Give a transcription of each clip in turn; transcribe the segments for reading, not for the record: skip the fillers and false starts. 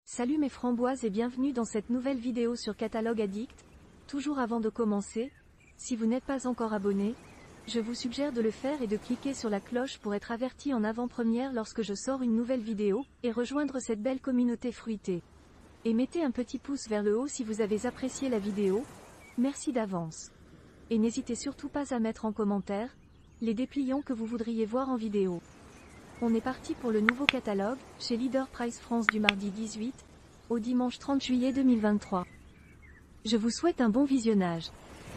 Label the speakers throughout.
Speaker 1: Salut mes framboises et bienvenue dans cette nouvelle vidéo sur Catalogue Addict. Toujours avant de commencer, si vous n'êtes pas encore abonné, je vous suggère de le faire et de cliquer sur la cloche pour être averti en avant-première lorsque je sors une nouvelle vidéo, et rejoindre cette belle communauté fruitée. Et mettez un petit pouce vers le haut si vous avez apprécié la vidéo, merci d'avance. Et n'hésitez surtout pas à mettre en commentaire les dépliants que vous voudriez voir en vidéo. On est parti pour le nouveau catalogue, chez Leader Price France du mardi 18 au dimanche 30 juillet 2023. Je vous souhaite un bon visionnage.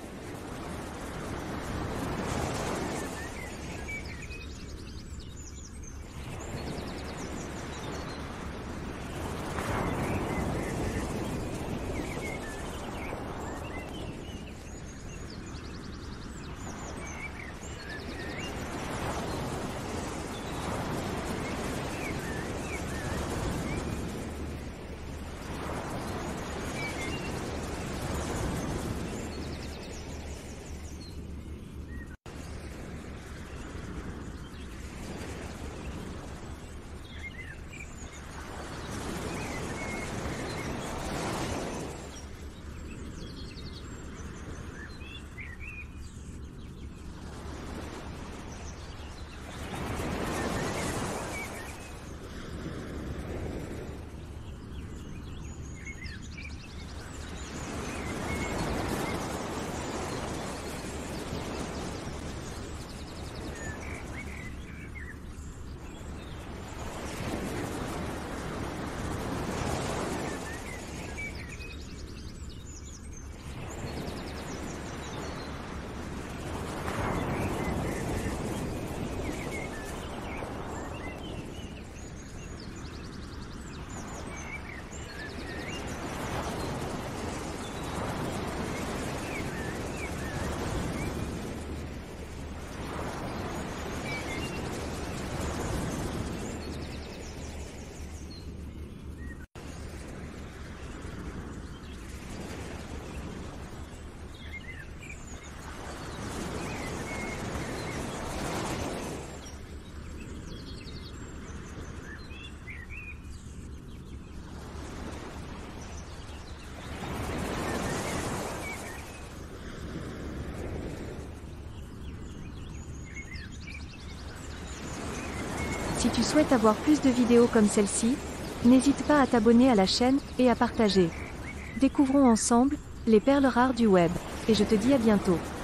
Speaker 1: Si tu souhaites avoir plus de vidéos comme celle-ci, n'hésite pas à t'abonner à la chaîne, et à partager. Découvrons ensemble les perles rares du web, et je te dis à bientôt.